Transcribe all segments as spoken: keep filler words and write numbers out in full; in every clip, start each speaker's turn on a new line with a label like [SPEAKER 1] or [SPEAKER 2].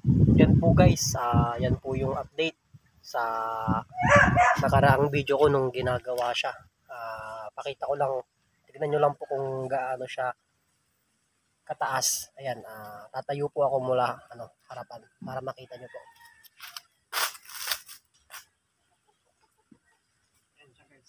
[SPEAKER 1] Yan po guys, uh, yan po yung update sa nakaraang video ko nung ginagawa siya. Uh, pakita ko lang, tignan nyo lang po kung gaano siya kataas. Ayan, uh, tatayo po ako mula ano, harapan para makita nyo po. Ayan siya guys.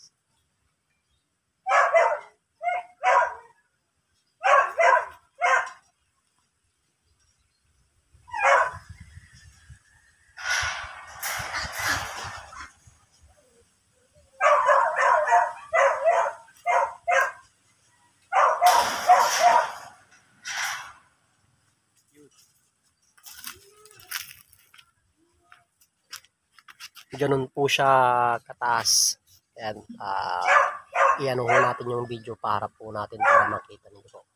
[SPEAKER 1] Ganun po siya kataas. Ayan, uh, i-ano natin yung video para po natin para makita nyo po.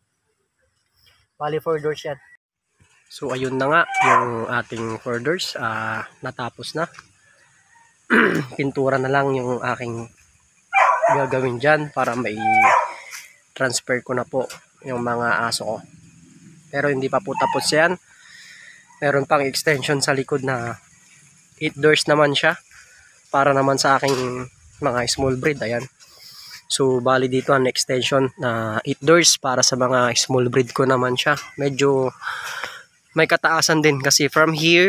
[SPEAKER 1] Bali four doors yan. So ayun na nga yung ating four doors, uh, natapos na. Pintura na lang yung aking gagawin dyan para may transfer ko na po yung mga aso ko. Pero hindi pa po tapos yan. Meron pang extension sa likod na eight doors naman siya para naman sa aking mga small breed. Ayan, so bali dito ang extension na eight doors para sa mga small breed ko naman siya. Medyo may kataasan din kasi from here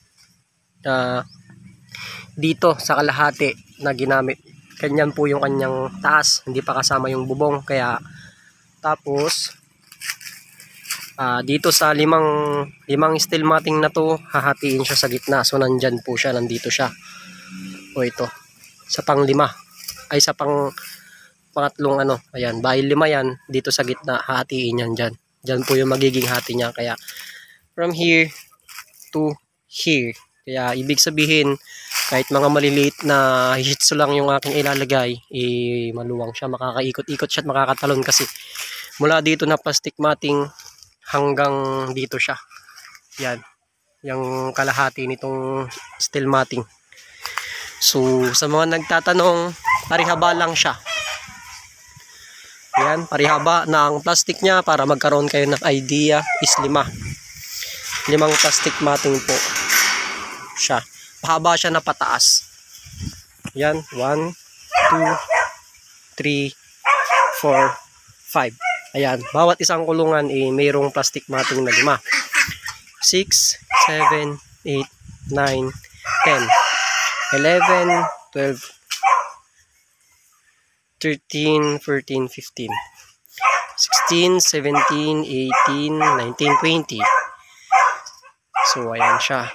[SPEAKER 1] uh, dito sa kalahati na ginamit, kanyan po yung kanyang taas, hindi pa kasama yung bubong. Kaya tapos Uh, dito sa limang limang steel matting na to, hahatiin siya sa gitna. So nandyan po siya, nandito siya. O ito, sa pang lima ay sa pang pangatlong ano, ayan, bahil lima yan, dito sa gitna hahatiin yan dyan. Dyan po yung magiging hati niya. Kaya from here to here. Kaya ibig sabihin, kahit mga maliliit na Shih Tzu lang yung aking ilalagay, eh, maluwang siya, makakaikot-ikot siya at makakatalon kasi mula dito na plastic matting hanggang dito siya. Yan, yung kalahati nitong steel matting. So sa mga nagtatanong, parihaba lang siya. Yan, parihaba na ang plastic niya. Para magkaroon kayo ng idea is lima. Limang plastic matting po siya. Pahaba siya na pataas. Yan, one, two, three, four, five. Ayan, bawat isang kulungan eh, mayroong plastic matting na lima. six, seven, eight, nine, ten, eleven, twelve, thirteen, fourteen, fifteen, sixteen, seventeen, eighteen, nineteen, twenty. So ayan siya.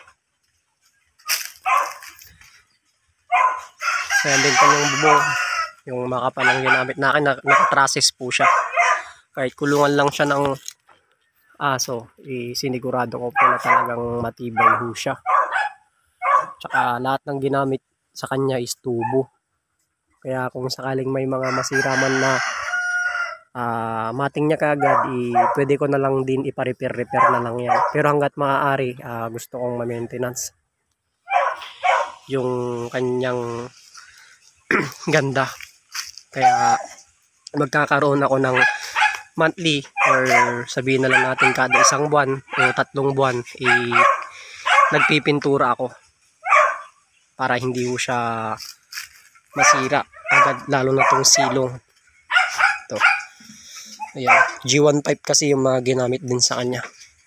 [SPEAKER 1] Ayan din pa yung bubong. Yung makapalang ginamit na akin, nakatraces po siya. Kahit kulungan lang siya ng aso, eh, sinigurado ko po na talagang matibay ho siya. Tsaka lahat ng ginamit sa kanya is tubo. Kaya kung sakaling may mga masira man na uh, mating niya kagad, eh, pwede ko na lang din ipa-repair-repair na lang yan. Pero hanggat maaari, uh, gusto kong ma-maintenance yung kanyang ganda. Kaya magkakaroon ako ng monthly or sabihin na lang natin kada isang buwan o tatlong buwan, eh, nagpipintura ako para hindi ko siya masira agad, lalo na tong silong ito. Ayan, G one pipe kasi yung mga ginamit din sa kanya.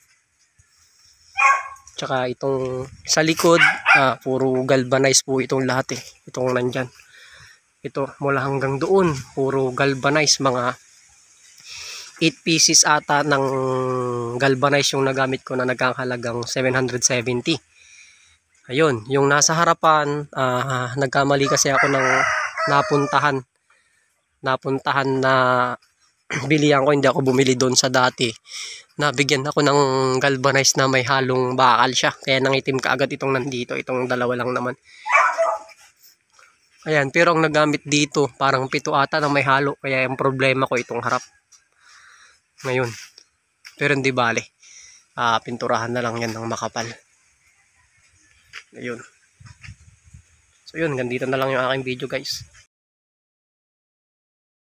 [SPEAKER 1] Tsaka itong sa likod, ah, puro galvanize po itong lahat eh. Itong nandyan, ito mula hanggang doon, puro galvanize. Mga eight pieces ata ng galvanize yung nagamit ko na nagkakahalagang seven hundred seventy. Ayun, yung nasa harapan, uh, nagkamali kasi ako ng napuntahan. Napuntahan na bilihan ko, hindi ako bumili doon sa dati. Nabigyan ako ng galvanize na may halong bakal siya. Kaya nangitim kaagad itong nandito, itong dalawa lang naman. Ayan, pero ang nagamit dito, parang pito ata na may halo. Kaya yung problema ko itong harap. Ngayon, pero hindi bale, uh, pinturahan na lang yan ng makapal. Ayun. So yun, ganito na lang yung aking video guys.